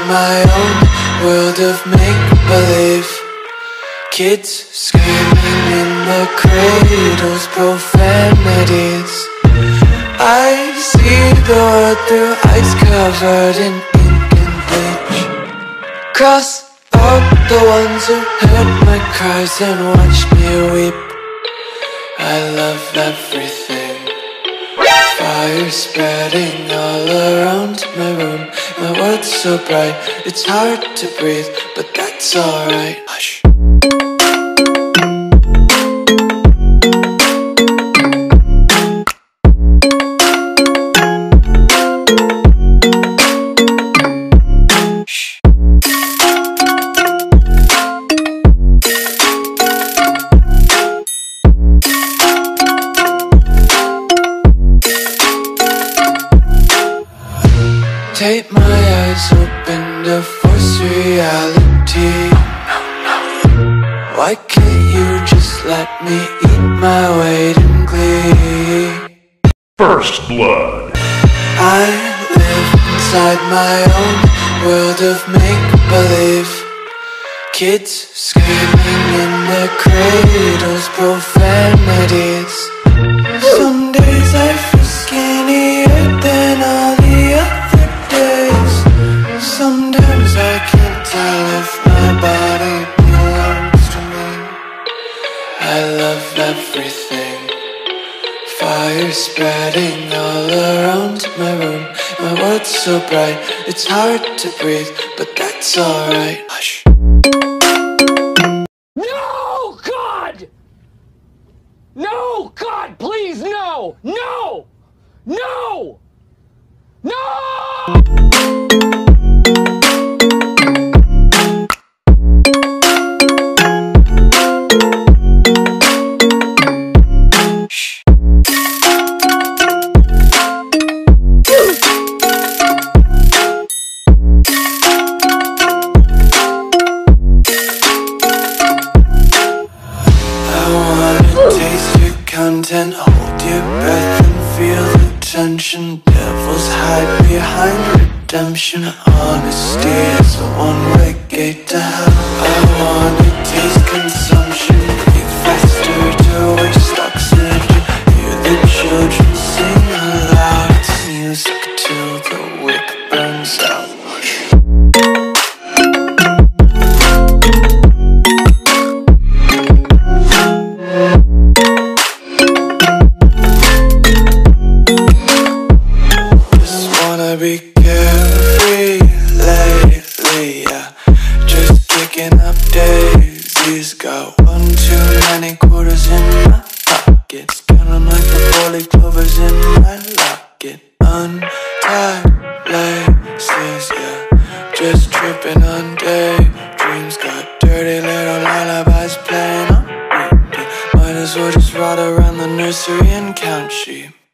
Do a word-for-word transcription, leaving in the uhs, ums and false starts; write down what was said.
my own world of make-believe. Kids screaming in the cradles, profanities. I see the world through eyes covered in ink and bleach. Cross out the ones who heard my cries and watched me weep. I love everything. Fire spreading all around my room. My world's so bright, it's hard to breathe, but that's alright. Hush. Tape my eyes open to force reality. Why can't you just let me eat my weight in glee? First blood. I live inside my own world of make-believe. Kids screaming in their cradles, profanities. Some days I feel skinnier than all the other days. Sometimes I can't tell if my body belongs to me. I love everything. Fire spreading all around my room. My world's so bright, it's hard to breathe, but that's alright. Hush. No, God! No, God, please, no! No! No! No! Content, hold your breath and feel the tension. Devils hide behind redemption. Honesty is a one-way gate to hell. I wanna taste consumption, breathe faster to waste oxygen. Hear the children sing aloud. It's music till the wick burns out. Be carefree lately, yeah. Just kicking up daisies. Got one too many quarters in my pockets. Counting like the four-leaf clovers in my locket. Untied laces, yeah. Just tripping on daydreams. Got dirty little lullabies playing on repeat. Might as well just ride around the nursery and count sheep.